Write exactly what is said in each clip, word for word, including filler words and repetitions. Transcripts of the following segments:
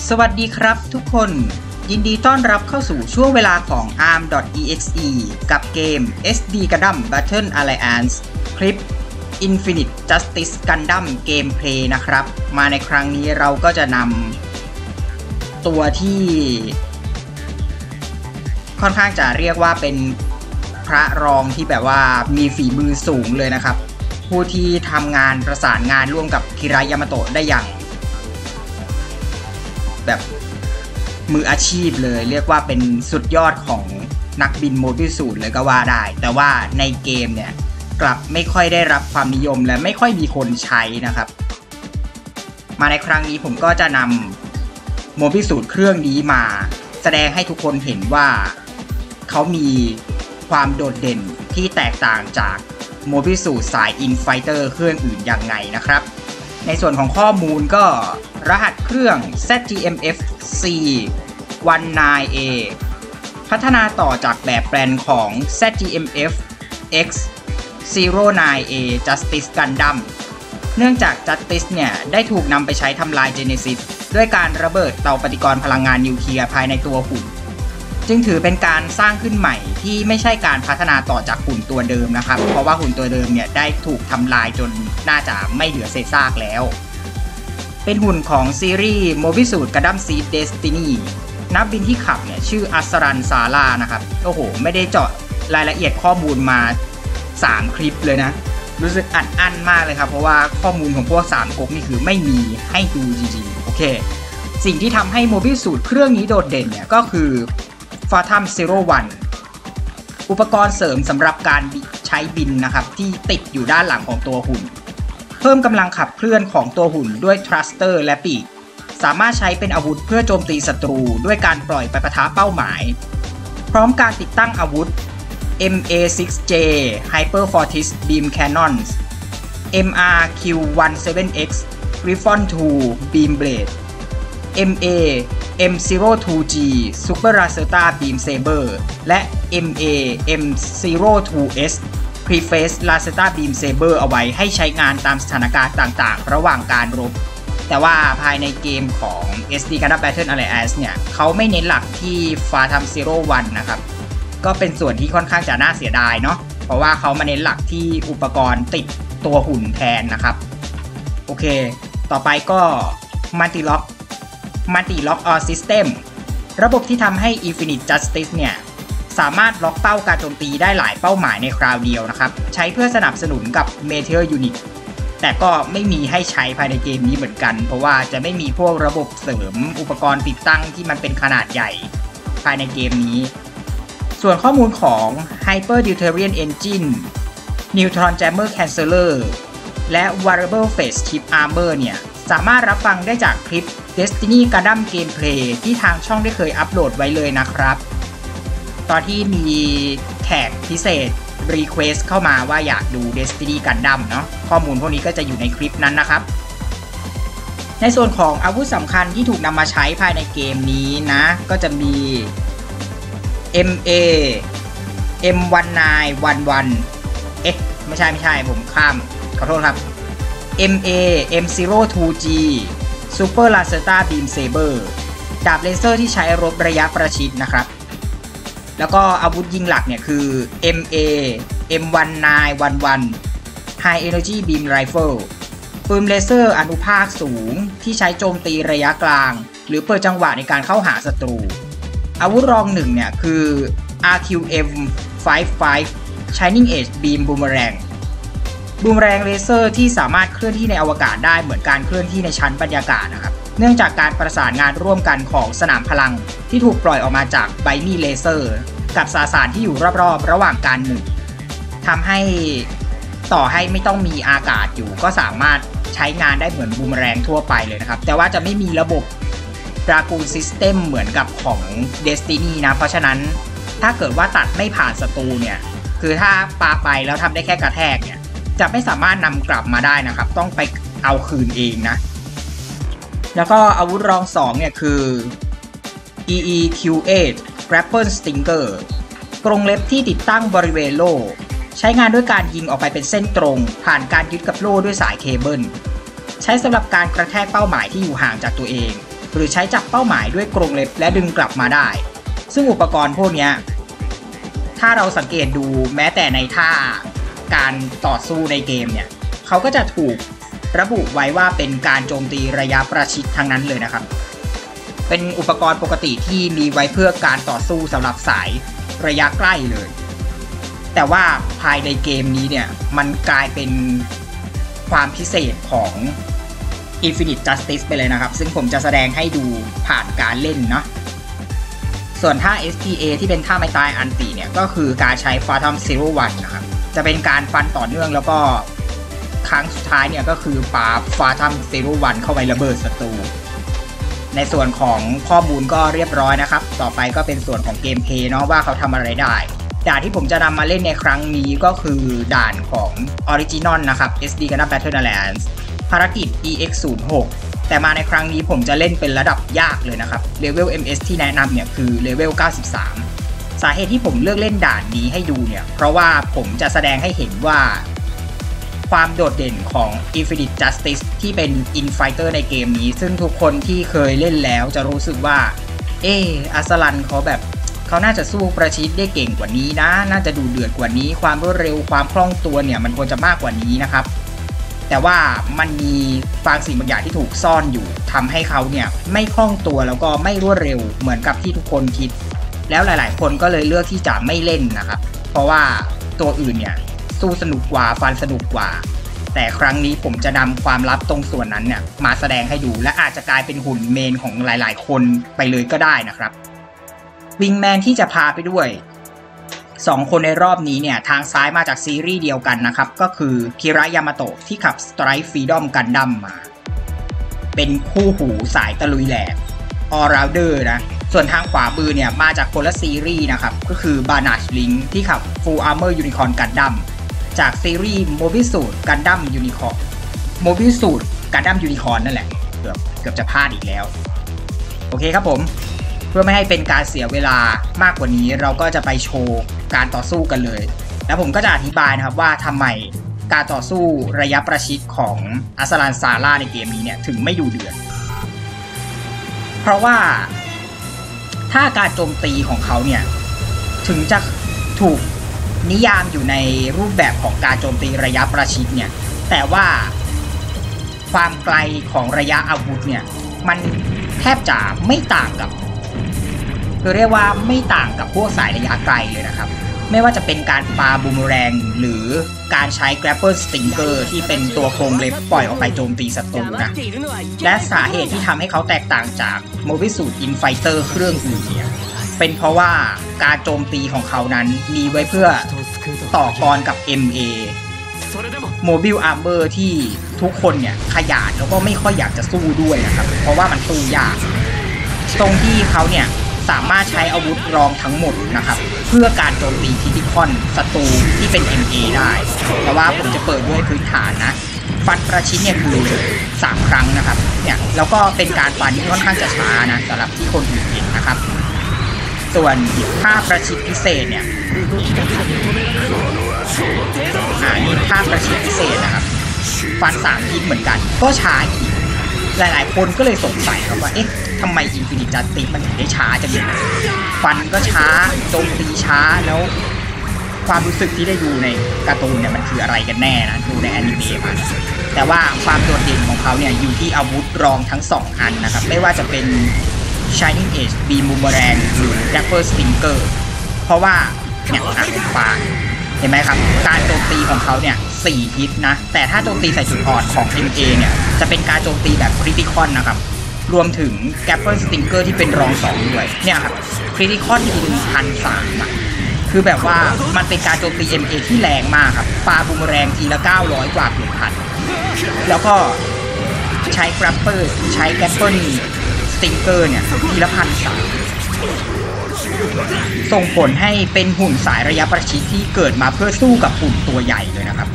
สวัสดีครับทุกคนยินดีต้อนรับเข้าสู่ช่วงเวลาของ อาร์ม ดอท อี เอ็กซ์ อี กับเกม เอส ดี Gundam Battle Alliance คลิป Infinite Justice Gundam Gameplay นะครับมาในครั้งนี้เราก็จะนำตัวที่ค่อนข้างจะเรียกว่าเป็นพระรองที่แบบว่ามีฝีมือสูงเลยนะครับผู้ที่ทำงานประสานงานร่วมกับคิรายามาโตะได้อย่างแบบมืออาชีพเลยเรียกว่าเป็นสุดยอดของนักบินโมบิลสูทเลยก็ว่าได้แต่ว่าในเกมเนี่ยกลับไม่ค่อยได้รับความนิยมและไม่ค่อยมีคนใช้นะครับมาในครั้งนี้ผมก็จะนำโมบิลสูทเครื่องนี้มาแสดงให้ทุกคนเห็นว่าเขามีความโดดเด่นที่แตกต่างจากโมบิลสูทสายอินไฟเตอร์เครื่องอื่นยังไงนะครับในส่วนของข้อมูลก็รหัสเครื่อง แซด จี เอ็ม เอฟ ซี สิบเก้า เอ พัฒนาต่อจากแบบแปลนของ แซด จี เอ็ม เอฟ เอ็กซ์ ศูนย์ เก้า เอ Justice Gundam เนื่องจาก Justice เนี่ยได้ถูกนำไปใช้ทำลาย Genesis ด้วยการระเบิดเตาปฏิกรณ์พลังงานนิวเคลียร์ภายในตัวหุ่นจึงถือเป็นการสร้างขึ้นใหม่ที่ไม่ใช่การพัฒนาต่อจากหุ่นตัวเดิมนะครับเพราะว่าหุ่นตัวเดิมเนี่ยได้ถูกทำลายจนน่าจะไม่เหลือเศษซากแล้วเป็นหุ่นของซีรีส์ Mobisuit Gundam Seed Destiny นักบินที่ขับเนี่ยชื่ออัสรันซาร่านะครับโอ้โหไม่ได้เจาะรายละเอียดข้อมูลมาสามคลิปเลยนะรู้สึกอัดอั้นมากเลยครับเพราะว่าข้อมูลของพวกสามก๊กนี่คือไม่มีให้ดูจริงๆโอเคสิ่งที่ทำให้ Mobisuit เครื่องนี้โดดเด่นเนี่ยก็คือPhantom Zero One อุปกรณ์เสริมสำหรับการใช้บินนะครับที่ติดอยู่ด้านหลังของตัวหุ่นเพิ่มกำลังขับเคลื่อนของตัวหุ่นด้วยทรัสเตอร์และปีกสามารถใช้เป็นอาวุธเพื่อโจมตีศัตรูด้วยการปล่อยไปปะทะเป้าหมายพร้อมการติดตั้งอาวุธ เอ็ม เอ ซิกซ์ เจ Hyper Fortis Beam Cannons เอ็ม อาร์ คิว สิบเจ็ด เอ็กซ์ Griffon ทู Beam Blade เอ็ม เอ เอ็ม ศูนย์ ทู จี Super Lacerta Beam Saber และ เอ็ม เอ เอ็ม ศูนย์ ทู เอส Preface Lacerta Beam Saber เอาไว้ให้ใช้งานตามสถานการณ์ต่างๆระหว่างการรบแต่ว่าภายในเกมของ เอส ดี Gundam Battle Alliance เนี่ยเขาไม่เน้นหลักที่ Phantom Zero One นะครับก็เป็นส่วนที่ค่อนข้างจะน่าเสียดายเนาะเพราะว่าเขามาเน้นหลักที่อุปกรณ์ติดตัวหุ่นแทนนะครับโอเคต่อไปก็ Multi Lock Multi Lock All System ระบบที่ทำให้ Infinite Justice เนี่ยสามารถล็อกเป้าการโจมตีได้หลายเป้าหมายในคราวเดียวนะครับใช้เพื่อสนับสนุนกับ Meteor Unit แต่ก็ไม่มีให้ใช้ภายในเกมนี้เหมือนกันเพราะว่าจะไม่มีพวกระบบเสริมอุปกรณ์ติดตั้งที่มันเป็นขนาดใหญ่ภายในเกมนี้ส่วนข้อมูลของ Hyper Deuterium Engine Neutron Jammer Canceller และ Variable Phase Shift Armor เนี่ยสามารถรับฟังได้จากคลิป Destiny Gundam Gameplay ที่ทางช่องได้เคยอัปโหลดไว้เลยนะครับตอนที่มีแขกพิเศษ Request เข้ามาว่าอยากดู Destiny Gundam เนาะข้อมูลพวกนี้ก็จะอยู่ในคลิปนั้นนะครับในส่วนของอาวุธสำคัญที่ถูกนำมาใช้ภายในเกมนี้นะก็จะมี เอ็ม เอ เอ็ม สิบเก้า สิบเก้า เอ๊ะไม่ใช่ไม่ใช่ผมข้ามขอโทษครับ เอ็ม เอ เอ็ม ศูนย์ ทู จี Super Lacerta Beam Saber ดาบเลเซอร์ที่ใช้รบระยะประชิดนะครับแล้วก็อาวุธยิงหลักเนี่ยคือ เอ็ม เอ เอ็ม สิบเก้า สิบเก้า High Energy Beam Rifle ปืนเลเซอร์อนุภาคสูงที่ใช้โจมตีระยะกลางหรือเปิดจังหวะในการเข้าหาศัตรูอาวุธรองหนึ่งเนี่ยคือ อาร์ คิว เอ็ม ห้าสิบห้า Shining Edge Beam Boomerang บูมแรงเลเซอร์ที่สามารถเคลื่อนที่ในอวกาศได้เหมือนการเคลื่อนที่ในชั้นบรรยากาศนะครับเนื่องจากการประสานงานร่วมกันของสนามพลังที่ถูกปล่อยออกมาจากไบมี่เลเซอร์กับสสารที่อยู่รอบๆระหว่างการหมุนทำให้ต่อให้ไม่ต้องมีอากาศอยู่ก็สามารถใช้งานได้เหมือนบูมแรงทั่วไปเลยนะครับแต่ว่าจะไม่มีระบบ Dragoon System เหมือนกับของ Destiny นะเพราะฉะนั้นถ้าเกิดว่าตัดไม่ผ่านศัตรูเนี่ยคือถ้าปาไปแล้วทำได้แค่กระแทกเนี่ยจะไม่สามารถนำกลับมาได้นะครับต้องไปเอาคืนเองนะแล้วก็อาวุธรองสองเนี่ยคือ อี อี คิว แปด Grapple Stinger กรงเล็บที่ติดตั้งบริเวณโล่ใช้งานด้วยการยิงออกไปเป็นเส้นตรงผ่านการยึดกับโล่ด้วยสายเคเบิลใช้สำหรับการกระแทกเป้าหมายที่อยู่ห่างจากตัวเองหรือใช้จับเป้าหมายด้วยกรงเล็บและดึงกลับมาได้ซึ่งอุปกรณ์พวกนี้ถ้าเราสังเกตดูแม้แต่ในท่าการต่อสู้ในเกมเนี่ยเขาก็จะถูกระบุไว้ว่าเป็นการโจมตีระยะประชิดทั้งนั้นเลยนะครับเป็นอุปกรณ์ปกติที่มีไว้เพื่อการต่อสู้สำหรับสายระยะใกล้เลยแต่ว่าภายในเกมนี้เนี่ยมันกลายเป็นความพิเศษของ Infinite Justice ไปเลยนะครับซึ่งผมจะแสดงให้ดูผ่านการเล่นเนาะส่วนท่า เอส พี เอ ที่เป็นท่าไม้ตายอันติเนี่ยก็คือการใช้ Phantom Zero One นะครับจะเป็นการฟันต่อเนื่องแล้วก็ครั้งสุดท้ายเนี่ยก็คือปา Phantom Zero One เข้าไประเบิดศัตรูในส่วนของข้อมูลก็เรียบร้อยนะครับต่อไปก็เป็นส่วนของเกมเพลย์เนาะว่าเขาทำอะไรได้ด่านที่ผมจะนำมาเล่นในครั้งนี้ก็คือด่านของ Original นะครับ เอส ดี Gundam Battle Alliance ภารกิจ อี เอ็กซ์ ศูนย์ หก แต่มาในครั้งนี้ผมจะเล่นเป็นระดับยากเลยนะครับเลเวล เอ็ม เอส ที่แนะนำเนี่ยคือเลเวล เก้าสิบสาม สาเหตุที่ผมเลือกเล่นด่านนี้ให้ดูเนี่ยเพราะว่าผมจะแสดงให้เห็นว่าความโดดเด่นของ Infinite Justice ที่เป็น Infighter ในเกมนี้ซึ่งทุกคนที่เคยเล่นแล้วจะรู้สึกว่าเอออัสลันเขาแบบเขาน่าจะสู้ประชิดได้เก่งกว่านี้นะน่าจะดูเดือดกว่านี้ความรวดเร็วความคล่องตัวเนี่ยมันควรจะมากกว่านี้นะครับแต่ว่ามันมีบางสิ่งบางอย่างที่ถูกซ่อนอยู่ทำให้เขาเนี่ยไม่คล่องตัวแล้วก็ไม่รวดเร็วเหมือนกับที่ทุกคนคิดแล้วหลายๆคนก็เลยเลือกที่จะไม่เล่นนะครับเพราะว่าตัวอื่นเนี่ยสู้สนุกกว่าฟันสนุกกว่าแต่ครั้งนี้ผมจะนำความลับตรงส่วนนั้นเนี่ยมาแสดงให้ดูและอาจจะกลายเป็นหุ่นเมนของหลายๆคนไปเลยก็ได้นะครับวิงแมนที่จะพาไปด้วยสองคนในรอบนี้เนี่ยทางซ้ายมาจากซีรีส์เดียวกันนะครับก็คือคิระยามาโตะที่ขับ Strike Freedom Gundam มาเป็นคู่หูสายตะลุยแหลก All Rounder นะส่วนทางขวามือเนี่ยมาจากคนละซีรีส์นะครับก็คือบานาชลิงที่ขับ Full Armor Unicorn Gundam จากซีรีส์ Mobile Suit Gundam Unicorn Mobile Suit Gundam Unicorn นั่นแหละเกือบเกือบจะพลาดอีกแล้วโอเคครับผมเพื่อไม่ให้เป็นการเสียเวลามากกว่านี้เราก็จะไปโชว์การต่อสู้กันเลยแล้วผมก็จะอธิบายนะครับว่าทำไมการต่อสู้ระยะประชิดของอัสลันซาร่าในเกมนี้เนี่ยถึงไม่ดูเดือดเพราะว่าถ้าการโจมตีของเขาเนี่ยถึงจะถูกนิยามอยู่ในรูปแบบของการโจมตีระยะประชิดเนี่ยแต่ว่าความไกลของระยะอาวุธเนี่ยมันแทบจะไม่ต่างกับคือเรียกว่าไม่ต่างกับพวกสายระยะไกลเลยนะครับไม่ว่าจะเป็นการปาบูมแรงหรือการใช้ Grapple Stinger ที่เป็นตัวโครงเล็บปล่อยออกไปโจมตีศัตรูนะและสาเหตุที่ทำให้เขาแตกต่างจาก Mobile Suit Infighter เครื่องอื่นเนี่ยเป็นเพราะว่าการโจมตีของเขานั้นมีไว้เพื่อต่อกรกับ เอ็ม เอ Mobile Armor ที่ทุกคนเนี่ยขยาดแล้วก็ไม่ค่อยอยากจะสู้ด้วยนะครับเพราะว่ามันสู้ยากตรงที่เขาเนี่ยสามารถใช้อาวุธรองทั้งหมดนะครับเพื่อการโจมตีคิติคอนศัตรูที่เป็น เอ็ม เอ ได้แต่ว่าผมจะเปิดด้วยพื้นฐานนะฟันประชิดเนี่ยคือสามครั้งนะครับเนี่ยแล้วก็เป็นการฟันที่ค่อนข้างจะช้านะสำหรับที่คนอื่นเห็นนะครับส่วนท่าประชิดพิเศษเนี่ยอ่านี่ท่าประชิดพิเศษนะครับฟันสามฮิตเหมือนกันก็ช้าอีกหลายๆคนก็เลยสงสัยครับว่าเอ๊ะทำไม Infinite Justice มันถึงได้ช้าจังเลยฟันก็ช้าโจมตีช้าแล้วความรู้สึกที่ได้ดูในการ์ตูนเนี่ยมันคืออะไรกันแน่นะดูในแอนิเมะมาแต่ว่าความโดดเด่นของเขาเนี่ยอยู่ที่อาวุธรองทั้งสองอันนะครับไม่ว่าจะเป็น Shining Edge Beam Boomerang หรือ Grapple Stinger เพราะว่าเนี่ยอ่ะปาเห็นไหมครับการโจมตีของเขาเนี่ยสี่ฮิตนะแต่ถ้าโจมตีใส่จุดอ่อนของ เอ็ม เอ เนี่ยจะเป็นการโจมตีแบบคริติคอนนะครับรวมถึง Grapple Stinger ที่เป็นรองสองด้วยเนี่ยครับคริติคอนทีหนึ่งพันสามอ่ะคือแบบว่ามันเป็นการโจมตี เอ็ม เอ ที่แรงมากครับปาบูมแรงทีละเก้าร้อยกว่าถึงพันแล้วก็ใช้ Grapple ใช้ Grapple Stinger เนี่ยทีละพันสามส่งผลให้เป็นหุ่นสายระยะประชิดที่เกิดมาเพื่อสู้กับหุ่นตัวใหญ่เลยนะครับ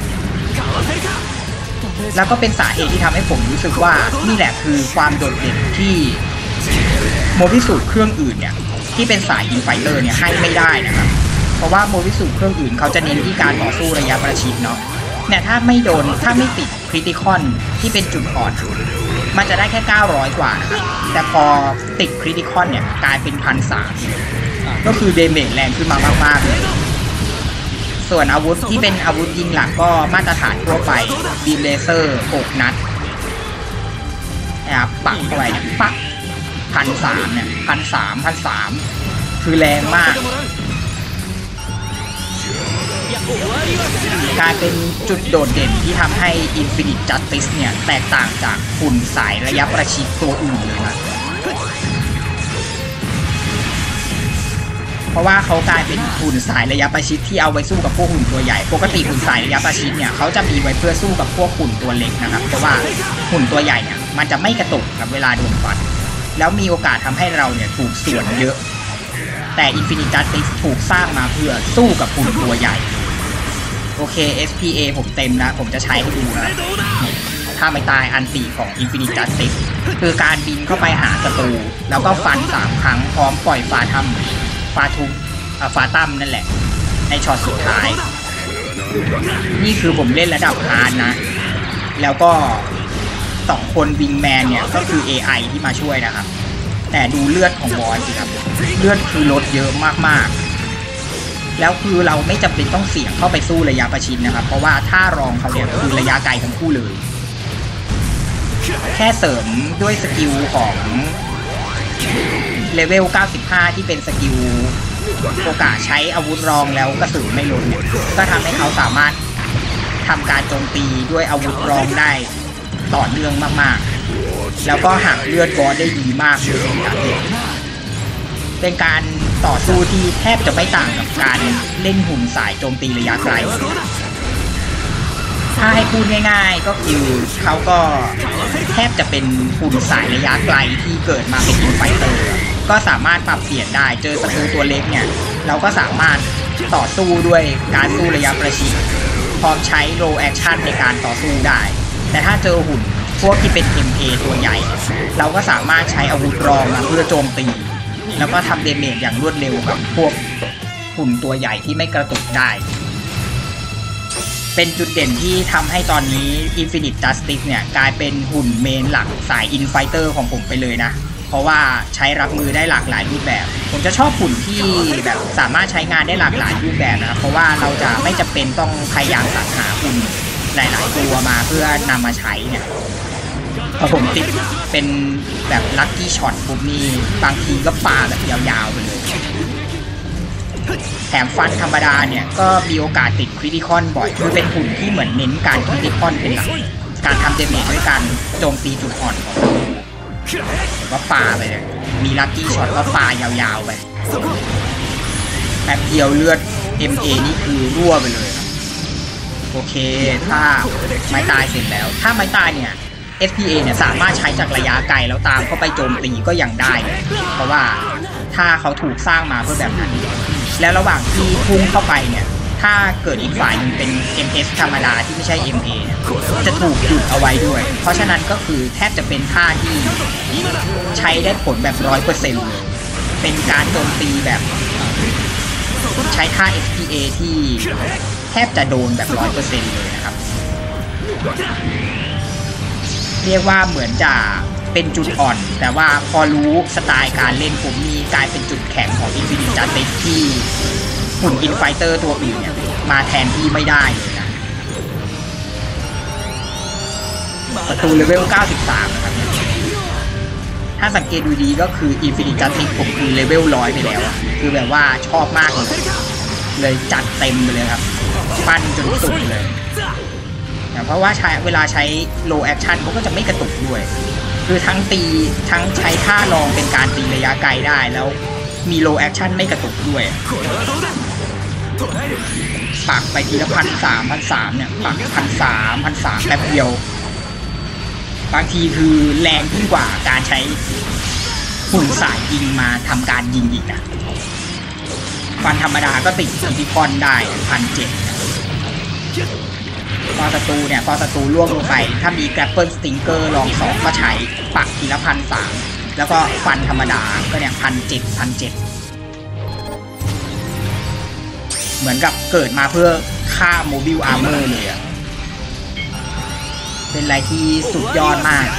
แล้วก็เป็นสาเหตุที่ทำให้ผมรู้สึกว่านี่แหละคือความโดดเด่นที่โมบิสูตรเครื่องอื่นเนี่ยที่เป็นสายอินไฟเตอร์เนี่ยให้ไม่ได้นะครับเพราะว่าโมบิสูตรเครื่องอื่นเขาจะเน้นที่การต่อสู้ระยะประชิดเนาะเนี่ยถ้าไม่โดนถ้าไม่ติดริติคอนที่เป็นจุดอ่อนมันจะได้แค่เก้าร้อยกว่านะครับแต่พอติดคริติคอนเนี่ยกลายเป็นพันสามก็คือเดเมจแรงขึ้นมามากๆเลยส่วนอาวุธที่เป็นอาวุธยิงหลักก็มาตรฐานทั่วไปบีมเลเซอร์หกนัดนะครับปักเข้าไปเนี่ยปักพันสามเนี่ยพันสามพันสามคือแรงมากกลายเป็นจุดโดดเด่นที่ทำให้ Infinite Justice เนี่ยแตกต่างจากหุ่นสายระยะประชิดตัวอื่นเลยนะเพราะว่าเขากลายเป็นหุ่นสายระยะประชิดที่เอาไว้สู้กับพวกหุ่นตัวใหญ่ปกติหุ่นสายระยะประชิดเนี่ยเขาจะมีไว้เพื่อสู้กับพวกหุ่นตัวเล็กนะครับเพราะว่าหุ่นตัวใหญ่เนี่ยมันจะไม่กระตุกกับเวลาโดนฟันแล้วมีโอกาสทำให้เราเนี่ยถูกสวนเยอะแต่ Infinite Justice ถูกสร้างมาเพื่อสู้กับหุ่นตัวใหญ่โอเค เอส พี เอ ผมเต็มแล้วผมจะใช้ให้ดูนะถ้าไม่ตายอันตีของ Infinite Justice คือการบินเข้าไปหาศัตรูแล้วก็ฟันสามครั้งพร้อมปล่อยฟาทัมฟาทุกฟาตั้มนั่นแหละในช็อตสุดท้ายนี่คือผมเล่นระดับฮาร์ดนะแล้วก็สองคนวิงแมนเนี่ยก็คือ เอ ไอ ที่มาช่วยนะครับแต่ดูเลือดของบอสสิครับเลือดคือลดเยอะมากๆแล้วคือเราไม่จำเป็นต้องเสี่ยงเข้าไปสู้ระยะประชิดนะครับเพราะว่าถ้ารองเขาเนี่ยคือระยะไกลทั้งคู่เลยแค่เสริมด้วยสกิลของเลเวลเก้าสิบห้าที่เป็นสกิลโอกาสใช้อาวุธรองแล้วกระสุนไม่ลดเนี่ยก็ทำให้เขาสามารถทำการโจมตีด้วยอาวุธรองได้ต่อเนื่องมากๆแล้วก็หักเลือดบอสได้ดีมากเลยเป็นการต่อสู้ที่แทบจะไม่ต่างกับการเล่นหุ่นสายโจมตีระยะไกลถ้าให้พูดง่ายๆก็คือเขาก็แทบจะเป็นหุ่นสายระยะไกลที่เกิดมาเป็นอินไฟเตอร์ก็สามารถปรับเปลี่ยนได้เจอศัตรูตัวเล็กเนี่ยเราก็สามารถต่อสู้ด้วยการสู้ระยะประชิดพร้อมใช้โลแอคชั่นในการต่อสู้ได้แต่ถ้าเจอหุ่นพวกที่เป็น เอ็ม เอ ตัวใหญ่เราก็สามารถใช้อาวุธรองมาเพื่อโจมตีแล้วก็ทำเดเมจอย่างรวดเร็วกับพวกหุ่นตัวใหญ่ที่ไม่กระตุกได้เป็นจุดเด่นที่ทำให้ตอนนี้ Infinite Justice เนี่ยกลายเป็นหุ่นเมนหลักสาย Infighter ของผมไปเลยนะเพราะว่าใช้รับมือได้หลากหลายรูปแบบผมจะชอบหุ่นที่แบบสามารถใช้งานได้หลากหลายรูปแบบนะครับเพราะว่าเราจะไม่จำเป็นต้องพยายามสรรหาหุ่นหลายๆตัวมาเพื่อนำมาใช้เนี่ยพอผมติดเป็นแบบลัคกี้ช็อตปุ๊บนี่บางทีก็ปาแบบยาวๆไปเลยแถมฟันธรรมดาเนี่ยก็มีโอกาสติดคริติคอนบ่อยคือเป็นหุ่นที่เหมือนเน้นการคริติคอนเป็นหลักการทำเดเมจด้วยการโจมตีจุดอ่อนของศัตรูก็ปาไปเลยมีลัคกี้ช็อตก็ปายาวๆไปแป๊บเดียวเลือด เอ็ม เอ นี่คือรั่วไปเลยโอเคถ้าไม้ตายเสร็จแล้วถ้าไม้ตายเนี่ย เอส พี เอ เนี่ยสามารถใช้จากระยะไกลแล้วตามเข้าไปโจมตีก็ยังได้เพราะว่าถ้าเขาถูกสร้างมาเพื่อแบบนั้นแล้วระหว่างที่พุ่งเข้าไปเนี่ยถ้าเกิดอีกฝ่ายหนึ่งเป็น เอ็ม เอส ธรรมดาที่ไม่ใช่ เอ็ม เอ จะถูกหยุดเอาไว้ด้วยเพราะฉะนั้นก็คือแทบจะเป็นท่าที่ใช้ได้ผลแบบ ร้อยเปอร์เซ็นต์ เลยเป็นการโจมตีแบบใช้ท่า เอส พี เอ ที่แทบจะโดนแบบ ร้อยเปอร์เซ็นต์ เลยนะครับเรียกว่าเหมือนจะเป็นจุดอ่อนแต่ว่าพอรู้สไตล์การเล่นผมมีกลายเป็นจุดแข็งของ Infinite Justice ที่หุ่น Infighter ตัวอื่นเนี่ยมาแทนที่ไม่ได้เลยนะศัตรูเลเวลเก้าสิบสามนะครับถ้าสังเกตดูดีก็คือ Infinite Justice ผมคือเลเวลร้อยไปแล้วคือแบบว่าชอบมากเลยเลยจัดเต็มไปเลยครับปั้นจนสุดเลยเพราะว่าใช้เวลาใช้ low action มันก็จะไม่กระตุกด้วยคือทั้งตีทั้งใช้ท่ารองเป็นการตีระยะไกลได้แล้วมี low action ไม่กระตุกด้วยปักไปทีละพันสามพันสามเนี่ยปักพันสามพันสามแป๊บเดียวบางทีคือแรงยิ่งกว่าการใช้หุ่นสายยิงมาทำการยิงอีกนะฟันธรรมดาก็ติดคริติคอนได้พันเจ็ดพอศัตรูเนี่ยพอศัตรูล่วงลงไปถ้ามีแกรปเปิลสติงเกอร์ลองสองก็ใช้ปักทีละพันสามแล้วก็ฟันธรรมดาก็เนี่ยพันเจ็ดพันเจ็ดเหมือนกับเกิดมาเพื่อฆ่าโมบิลอาร์เมอร์เลยอะเป็นอะไรที่สุดยอดมาก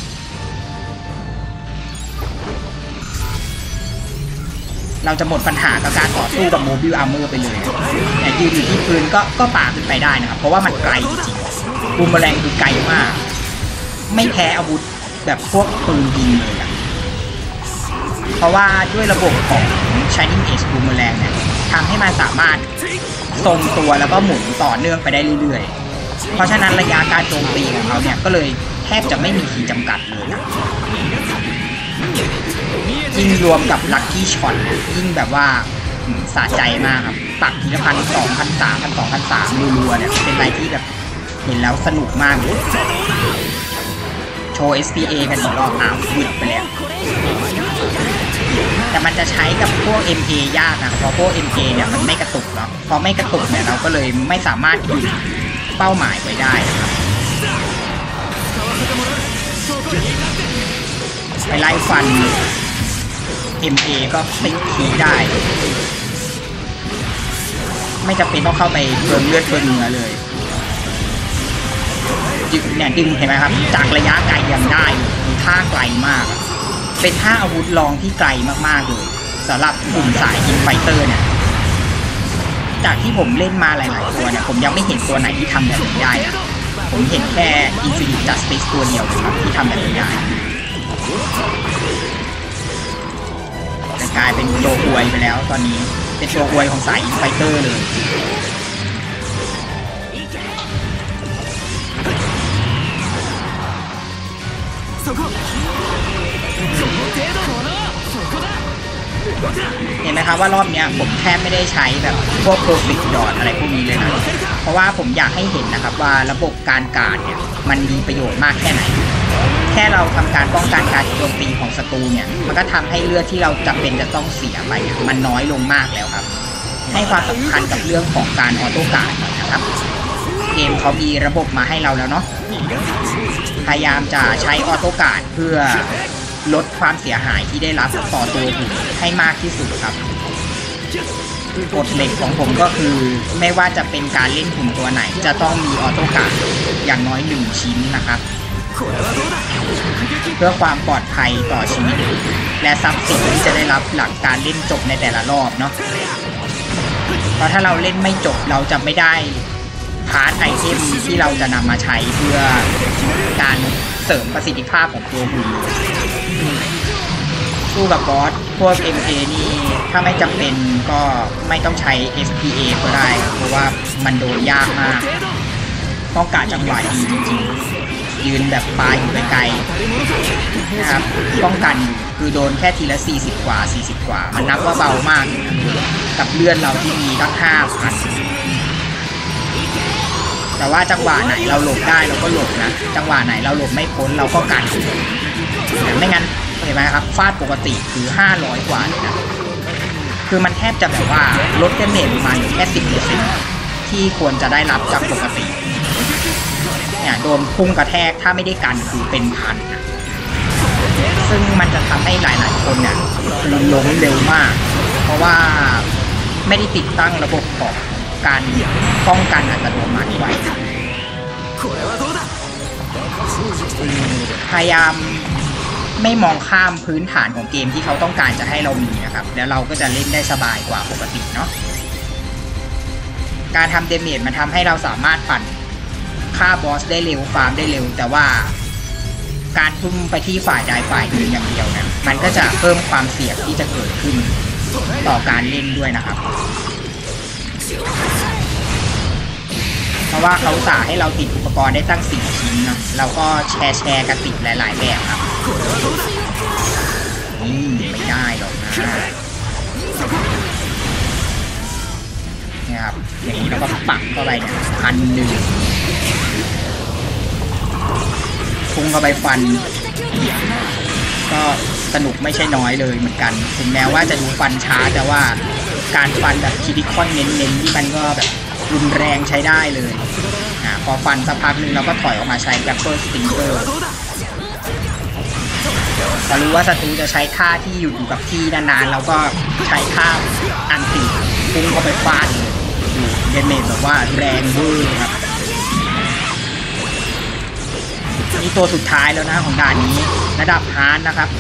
เราจะหมดปัญหากับการต่อสู้กับโมบิลอาร์เมอร์ไปเลยแต่ยืนอยู่ที่พื้นก็ก็ปาขึ้นไปได้นะครับเพราะว่ามันไกลจริงๆบูมเมอแรงคือไกลมากไม่แพ้อาวุธแบบพวกปืนยิงเลยอะเพราะว่าด้วยระบบของ Shining Edge Boomerang เนี่ยทำให้มันสามารถทรงตัวแล้วก็หมุนต่อเนื่องไปได้เรื่อยๆเพราะฉะนั้นระยะการโจมตีของเขาเนี่ยก็เลยแทบจะไม่มีขีดจำกัดเลยนะยิ่งรวมกับลัคกี้ช็อตยิ่งแบบว่าสะใจมากครับปักทีละพันสองพันสามพันสองพันสามรัวๆเนี่ยเป็นอะไรที่แบบเห็นแล้วสนุกมากเลยโชว์ เอส พี เอ กันอีกรอบอ้าวหยุดไปแล้วแต่มันจะใช้กับพวก เอ็ม เอ ยากนะเพราะพวก เอ็ม เอ เนี่ยมันไม่กระตุกเนาะพอไม่กระตุกเนี่ยเราก็เลยไม่สามารถหยุดเป้าหมายไว้ได้นะครับไปไล่ฟัน เอ็ม เอ ก็ติดขีได้ไม่จำเป็นต้องเข้าไปเพิ่มเลือดเพิ่มเนื้อเลยดึงเนี่ยดึงเห็นไหมครับจากระยะไกลยังได้มีท่าไกลมากเป็นท่าอาวุธรองที่ไกลมากๆเลยสำหรับกลุ่มสายอินไฟเตอร์เนี่ยจากที่ผมเล่นมาหลายๆตัวเนี่ยผมยังไม่เห็นตัวไหนที่ทำแบบนี้ได้นะผมเห็นแค่ Infinite Justice ตัวเดียวครับที่ทำแบบนี้ได้แต่กลายเป็นตัวอวยไปแล้วตอนนี้เป็นตัวอวยของสายอินไฟเตอร์เลยเห็นไหมครับว่ารอบนี้ผมแทบไม่ได้ใช้แบบพวก perfect dot อะไรพวกนี้เลยนะเพราะว่าผมอยากให้เห็นนะครับว่าระบบการการเนี่ยมันมีประโยชน์มากแค่ไหนแค่เราทำการป้องกันการโจมตีของศัตรูเนี่ยมันก็ทำให้เลือดที่เราจำเป็นจะต้องเสียไปมันน้อยลงมากแล้วครับให้ความสำคัญกับเรื่องของการออโต้การ์ดนะครับเกมเขามีระบบมาให้เราแล้วเนาะพยายามจะใช้ออโต้การ์ดเพื่อลดความเสียหายที่ได้รับต่อตัวหุ่นให้มากที่สุดครับกฎเหล็กของผมก็คือไม่ว่าจะเป็นการเล่นหุ่นตัวไหนจะต้องมีออโต้การ์ดอย่างน้อยหนึ่งชิ้นนะครับเพื่อความปลอดภัยต่อชีวิตและทรัพย์สินที่จะได้รับหลังการเล่นจบในแต่ละรอบเนาะเพราะถ้าเราเล่นไม่จบเราจะไม่ได้พาร์ทไอเทมที่เราจะนำมาใช้เพื่อการเสริมประสิทธิภาพของตัวหุ่นสู้กับบอสพวก เอ็ม เอ นี่ถ้าไม่จำเป็นก็ไม่ต้องใช้ เอส พี เอ ก็ได้เพราะว่ามันโดนยากมากต้องการจังหวะดีจริงๆยืนแบบปลายอยู่ไกลๆนะครับป้องกันคือโดนแค่ทีละสี่สิบกว่าสี่สิบกว่ามันนับว่าเบามากกับเลือดเราที่มีตั้งห้าพันแต่ว่าจังหวะไหนเราหลบได้เราก็หลบนะจังหวะไหนเราหลบไม่พ้นเราก็กันไม่งั้นเห็นไหมครับฟาดปกติคือห้าร้อยกว่าเลยนะคือมันแทบจะแบบว่าลดเดเมจมาอยู่แค่ สิบเปอร์เซ็นต์ ที่ควรจะได้รับจากปกติเนี่ยโดนพุ่งกระแทกถ้าไม่ได้กันคือเป็นพันนะซึ่งมันจะทำให้หลายๆคนเนี่ยคือล้มเร็วมากเพราะว่าไม่ได้ติดตั้งระบบของการป้องกันอัตโนมัติไว้พยายามไม่มองข้ามพื้นฐานของเกมที่เขาต้องการจะให้เรามีนะครับแล้วเราก็จะเล่นได้สบายกว่าปกติเนาะการทำเดเมจมันทำให้เราสามารถปั่นฆ่าบอสได้เร็วฟาร์มได้เร็วแต่ว่าการทุ่มไปที่ฝ่ายใดฝ่ายหนึ่งอย่างเดียวเนี่ยมันก็จะเพิ่มความเสี่ยงที่จะเกิดขึ้นต่อการเล่นด้วยนะครับเพราะว่าเขาสาให้เราติดอุปกรณ์ได้ตั้งสี่ชิ้นเนาะเราก็แชร์แชร์กันติดหลายๆแบบครับนี่ไม่ได้หรอกนะเนี่ยครับอย่างนี้เราก็ปักเข้าไปเนี่ยพันหนึ่งพุ่งเข้าไปฟันก็สนุกไม่ใช่น้อยเลยเหมือนกันถึงแม้ว่าจะดูฟันช้าแต่ว่าการฟันแบบคิดิคอนเน้นๆที่มันก็แบบรุนแรงใช้ได้เลยอ่าพอฟันสักพักหนึ่งเราก็ถอยออกมาใช้แกรปเปอร์สติงเกอร์พอรู้ว่าศัตรูจะใช้ท่าที่หยุดอยู่กับที่นานๆเราก็ใช้ท่าอันติพุ่งเข้าไปฟาดเลยดูเดเมจแบบว่าแรงเวอร์ครับนี่ตัวสุดท้ายแล้วนะของด่านนี้ระดับฮาร์ดนะครับ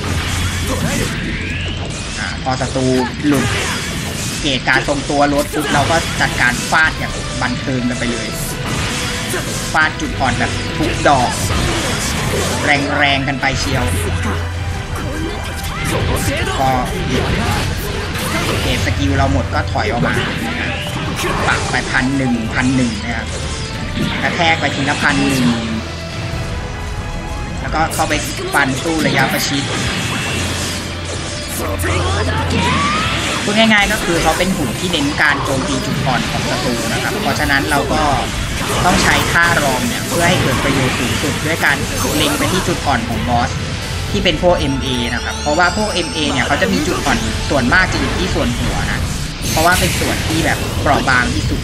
อพอศัตรูหลุดเกตการทรงตัวลดปุ๊บเราก็จัดการฟาดอย่างบันเทิงกันไปเลยฟาดจุดอ่อนแบบทุกดอกแรงๆกันไปเชียวพอเกตสกิลเราหมดก็ถอยออกมาปักไปพันหนึ่งพันหนึ่งนะครับกระแทกไปทีละพันหนึ่งแล้วก็เข้าไปฟันสู้ระยะประชิดพูดง่ายๆก็คือเขาเป็นหุ่นที่เน้นการโจมตีจุดอ่อนของศัตรูนะครับเพราะฉะนั้นเราก็ต้องใช้ท่ารองเนี่ยเพื่อให้เกิดประโยชน์สูงสุดด้วยการเล็งไปที่จุดอ่อนของบอสที่เป็นพวก เอ็ม เอ นะครับเพราะว่าพวก เอ็ม เอ เนี่ยเขาจะมีจุดอ่อนส่วนมากจะอยู่ที่ส่วนหัวนะเพราะว่าเป็นส่วนที่แบบเปราะบางที่สุด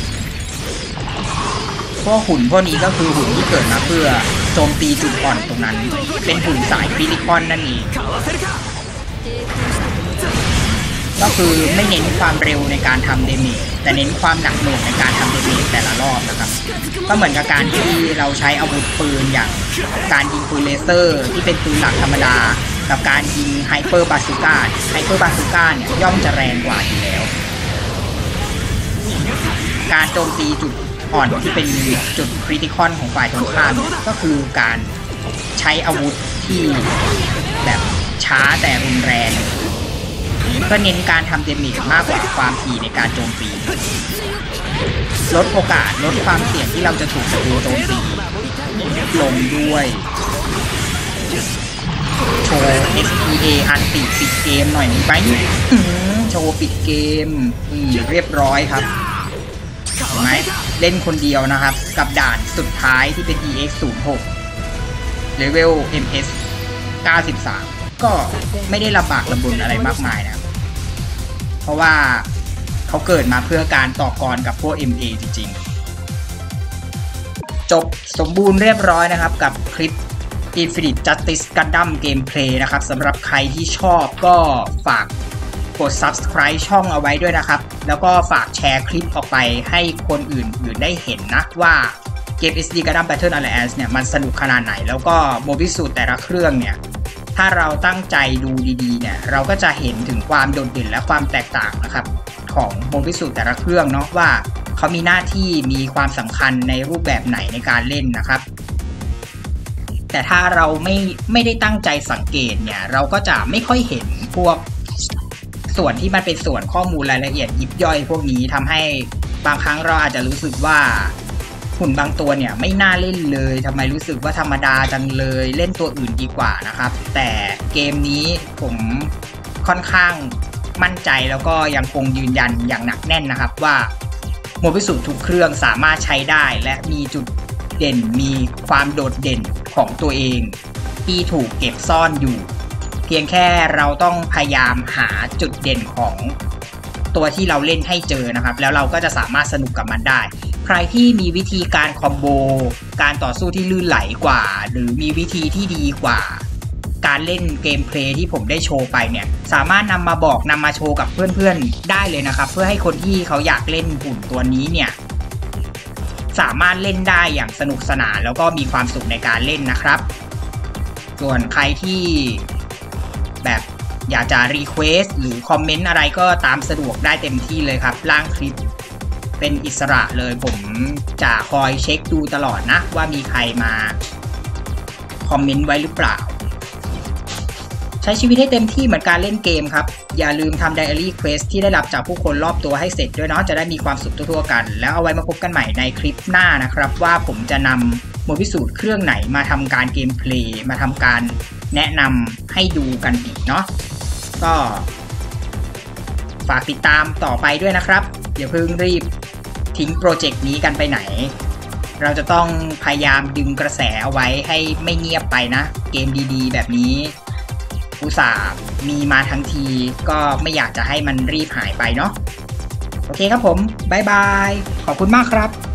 พวกหุ่นพวกนี้ก็คือหุ่นที่เกิดมาเพื่อโจมตีจุดอ่อนตรงนั้นเป็นหุ่นสายฟิลิคอนนั่นเองก็คือไม่เน้นความเร็วในการทำเดเมจแต่เน้นความหนักหน่วงในการทำเดเมจแต่ละรอบนะครับก็เหมือนกับการที่เราใช้อาวุธปืนอย่างการยิงปืนเลเซอร์ที่เป็นปืนหลักธรรมดากับการยิงไฮเปอร์บาซูก้าไฮเปอร์บาซูก้าเนี่ยย่อมจะแรงกว่าอยู่แล้วการโจมตีจุดอ่อนที่เป็นจุดคริติคอลของฝ่ายตรงข้ามก็คือการใช้อาวุธที่แบบช้าแต่รุนแรงก็เน้นการทำเดเมจมากกว่าความถี่ในการโจมตีลดโอกาสลดความเสี่ยงที่เราจะถูกศัตรูโจมตีลงด้วยโชว์ เอส พี เอ อันติปิดเกมหน่อยไหมโชว์ปิดเกมเรียบร้อยครับเห็นไหมเล่นคนเดียวนะครับกับด่านสุดท้ายที่เป็น อี เอ็กซ์ ศูนย์หก Level เอ็ม เอส เก้าสิบสามก็ไม่ได้ลำบากลำบนอะไรมากมายนะเพราะว่าเขาเกิดมาเพื่อการต่อกรกับพวก เอ็ม เอ จริงๆจบสมบูรณ์เรียบร้อยนะครับกับคลิป Infinite Justice Gundam Gameplay นะครับสำหรับใครที่ชอบก็ฝากกด Subscribe ช่องเอาไว้ด้วยนะครับแล้วก็ฝากแชร์คลิปออกไปให้คนอื่นๆได้เห็นนะว่าเกม เอส ดี Gundam Battle Alliance เนี่ยมันสนุกขนาดไหนแล้วก็โมบิสูตรแต่ละเครื่องเนี่ยถ้าเราตั้งใจดูดีๆเนี่ยเราก็จะเห็นถึงความโดดเด่นและความแตกต่างนะครับของโมบิสูตรแต่ละเครื่องเนาะว่าเขามีหน้าที่มีความสำคัญในรูปแบบไหนในการเล่นนะครับแต่ถ้าเราไม่ไม่ได้ตั้งใจสังเกตเนี่ยเราก็จะไม่ค่อยเห็นพวกส่วนที่มันเป็นส่วนข้อมูลรายละเอียดยิบย่อยพวกนี้ทำให้บางครั้งเราอาจจะรู้สึกว่าหุ่นบางตัวเนี่ยไม่น่าเล่นเลยทำไมรู้สึกว่าธรรมดาจังเลยเล่นตัวอื่นดีกว่านะครับแต่เกมนี้ผมค่อนข้างมั่นใจแล้วก็ยังคงยืนยันอย่างหนักแน่นนะครับว่าโมบิสูตรทุกเครื่องสามารถใช้ได้และมีจุดเด่นมีความโดดเด่นของตัวเองที่ถูกเก็บซ่อนอยู่เพียงแค่เราต้องพยายามหาจุดเด่นของตัวที่เราเล่นให้เจอนะครับแล้วเราก็จะสามารถสนุกกับมันได้ใครที่มีวิธีการคอมโบการต่อสู้ที่ลื่นไหลกว่าหรือมีวิธีที่ดีกว่าการเล่นเกมเพลย์ที่ผมได้โชว์ไปเนี่ยสามารถนำมาบอกนำมาโชว์กับเพื่อนๆได้เลยนะครับเพื่อให้คนที่เขาอยากเล่นหุ่นตัวนี้เนี่ยสามารถเล่นได้อย่างสนุกสนานแล้วก็มีความสุขในการเล่นนะครับส่วนใครที่แบบอยากจะรีเควสหรือคอมเมนต์อะไรก็ตามสะดวกได้เต็มที่เลยครับล่างคลิปเป็นอิสระเลยผมจะคอยเช็คดูตลอดนะว่ามีใครมาคอมเมนต์ไว้หรือเปล่าใช้ชีวิตให้เต็มที่เหมือนการเล่นเกมครับอย่าลืมทำไดอารี่เควสที่ได้รับจากผู้คนรอบตัวให้เสร็จด้วยเนาะจะได้มีความสุขทั่วๆกันแล้วเอาไว้มาพบกันใหม่ในคลิปหน้านะครับว่าผมจะนำโมบิสูตรเครื่องไหนมาทำการเกมเพลย์มาทำการแนะนำให้ดูกันอีกเนาะก็ฝากติดตามต่อไปด้วยนะครับอย่าเพิ่งรีบทิ้งโปรเจกต์นี้กันไปไหนเราจะต้องพยายามดึงกระแสเอาไว้ให้ไม่เงียบไปนะเกมดีๆแบบนี้อุตส่าห์มีมาทั้งทีก็ไม่อยากจะให้มันรีบหายไปเนาะโอเคครับผมบ๊ายบายขอบคุณมากครับ